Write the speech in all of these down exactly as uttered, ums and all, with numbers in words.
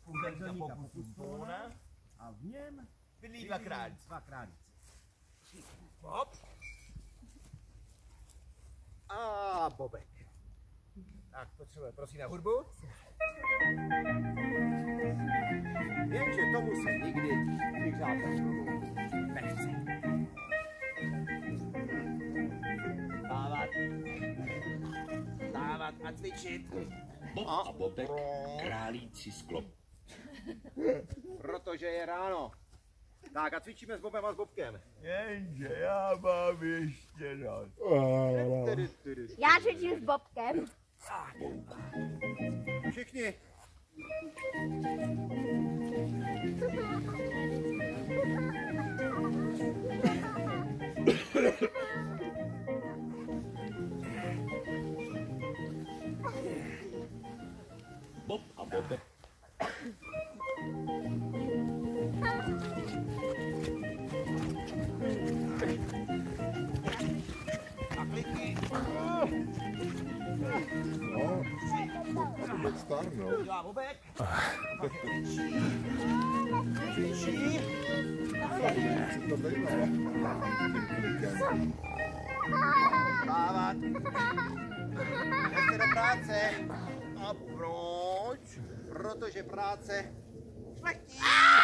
kouzelníka Popustona a v něm bydlí dva králíci. Dva králíci. Bob A Bobek. Tak, potřebuje, prosím na hudbu. Jenže tomu se nikdy vyhřát nechce. Stávat. Stávat a cvičit. Bob a Bobek, králíci z klop. Protože je ráno. Tak a cvičíme s Bobem a s Bobkem. Jenže já mám ještě noc. Já cvičím s Bobkem. Všichni. Bob a Bobek. A kliky. No, to bude stárnout. Dělá Bobek. Cvičí. Co to bývá? Stávat. Jdete do práce. A proč? Protože práce Šlechtí.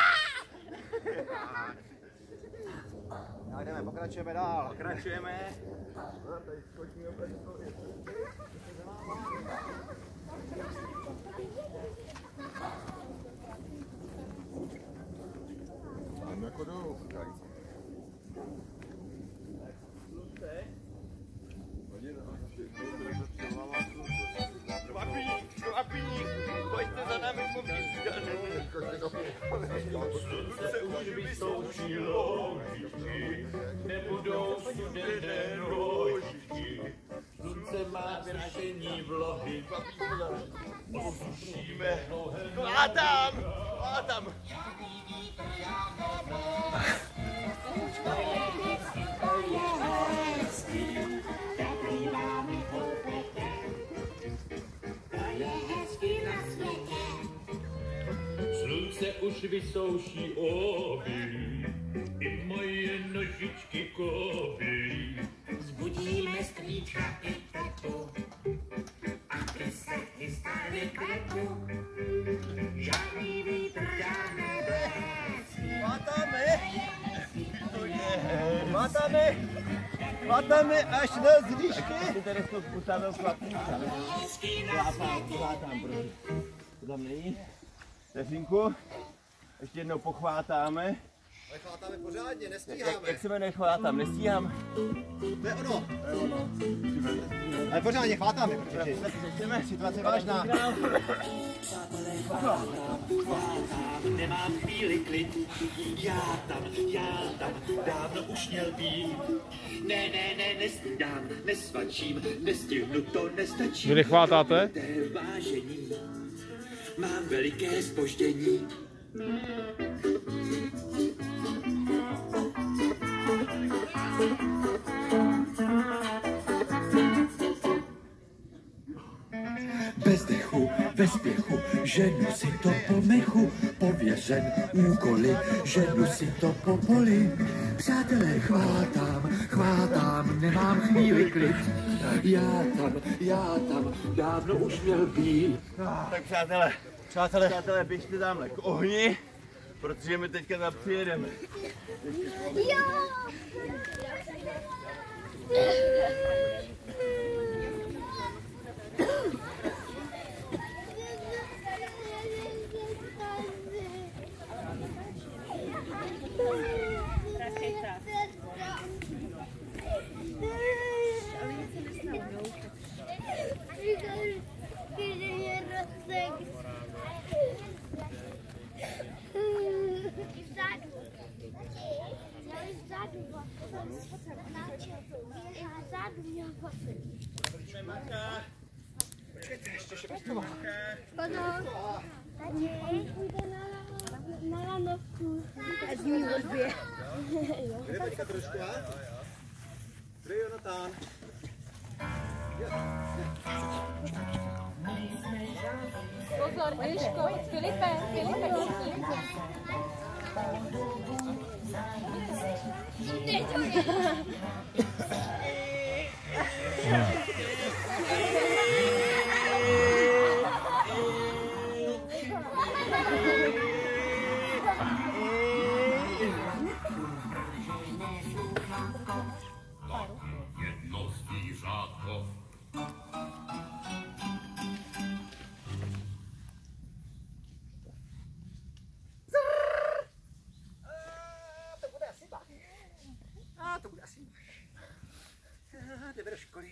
a jdeme, pokračujeme dál. Pokračujeme. Tam jako jdou, králíci. Chlapí, chlapí, pojďte za námi pobít. Se už vysoušilo hříči, nebudou studené nožičky. Slunce má řešení vlohy, osušíme Klátám, klátám. Slunce už vysouší obilí, i moje nožičky kobylí. Zbudíme strýčka i tetu, aby se chystali k letu. Žádný vítr, žádné blesky. Klátáme. Klátáme. Klátáme až na zříšky. Ty tady jsou postavil chlapníka. Klátám, klátám, prosím. To tam není. Vteřinku. Ještě jednou pochvátáme. Ale chvátáme pořádně, Jak, nestíháme. jak se jmenuje chvátám? Nestíhám. To je ono. To je ono. Ale pořádně chvátáme, protože Začneme. situace je vážná. Nemám chvíli klid, já tam, já tam, dávno už měl být. Ne, ne, ne, nestídám, nesvačím, nestihnu to, nestačí. Vy nechvátáte? Vážení, mám veliké zpoždění. Bez dechu, ve spěchu, ženu si to po mechu, pověřen úkoly, ženu si to po poli. Přátelé, chvátám, chvátám, nemám chvíli klid. Já tam, já tam, dávno už měl být. Tak přátelé, přátelé, přátelé, běžte tamhle k ohni, protože my teďka tam přijedeme. Jo! Počkejte, ještě šepečku. Pozor. Tady půjde na, na lanovku. A z ní odbije. Jde teďka trošku, ha? Tady Jonatán. Pozor. Pozor, Eliško, Filipe, Filipe, Jedno zvířátko. To bude asi bach. A to bude asi bach. Jdeme do školy.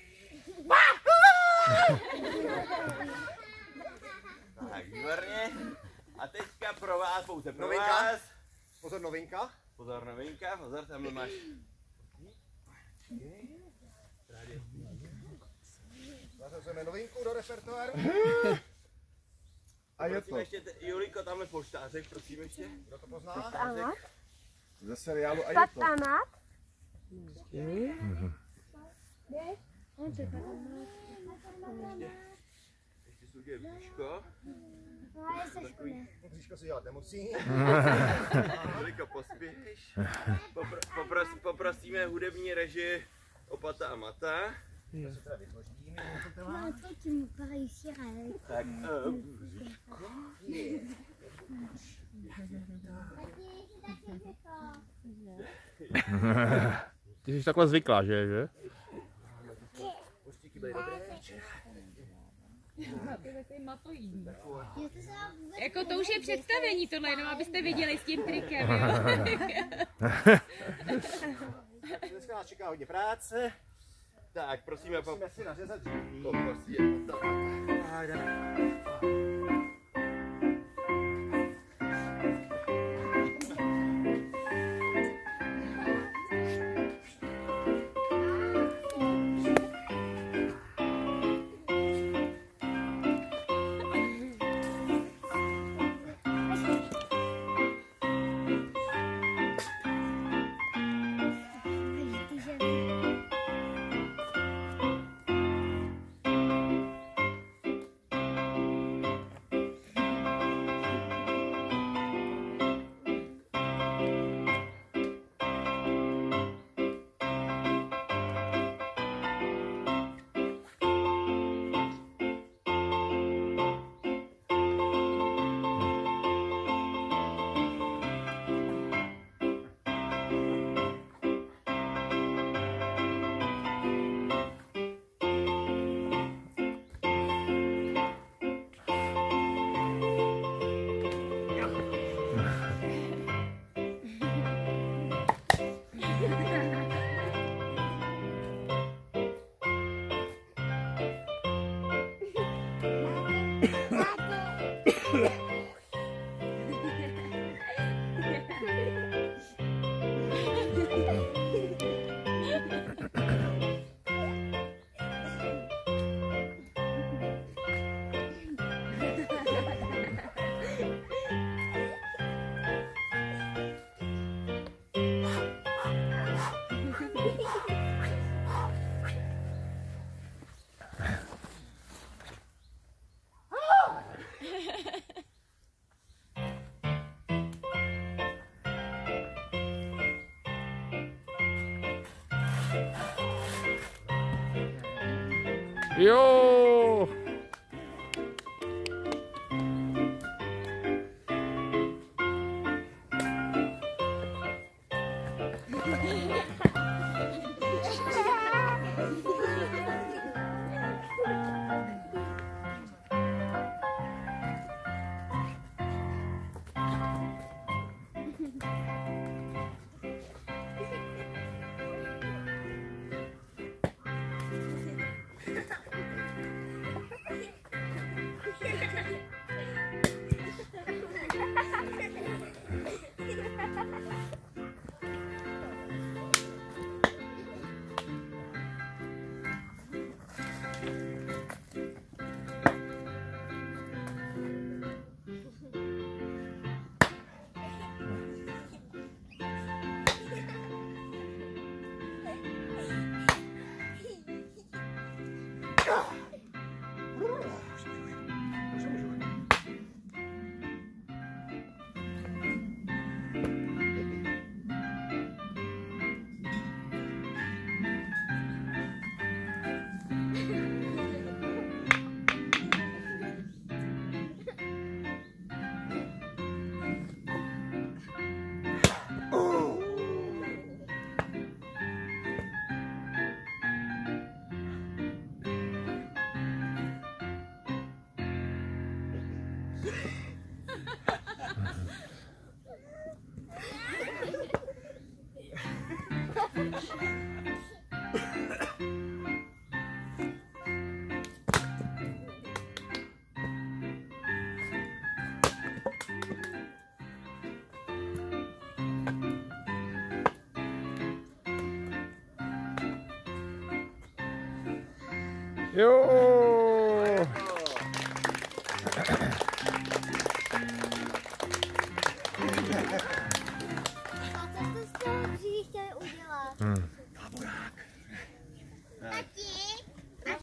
Tak, výborně. A teďka pro vás, pouze pro Novinka. vás. Pozor, novinka. Pozor, novinka, pozor, tam máš. Zařazujeme novinku do repertoáru. A je Prosím to ještě, te- Juliko, tamhle polštářek, prosím ještě. Kdo to pozná? Ano. ze seriálu a je to. Patanat. Ještě služuje bříško. Bříško si dělat nemusí. Juliko, pospěš. Popro, popros, poprosíme hudební režii Opata a Mata. Un truc qui me pas réussir avec. Tak, uh, bříško. Ty jsi takhle zvyklá, že? že? Pustíky byly dobré včera. Jako to už je představení tohle, jenom abyste viděli s tím trikem, jo? Dneska nás čeká hodně práce. Tak, prosíme, po, Musíme si nařezat dříví. poprosíme. Tak. Tak, jdeme. Jo! Jo. A co jste s tou dříví chtěli udělat? Hmm. Tati!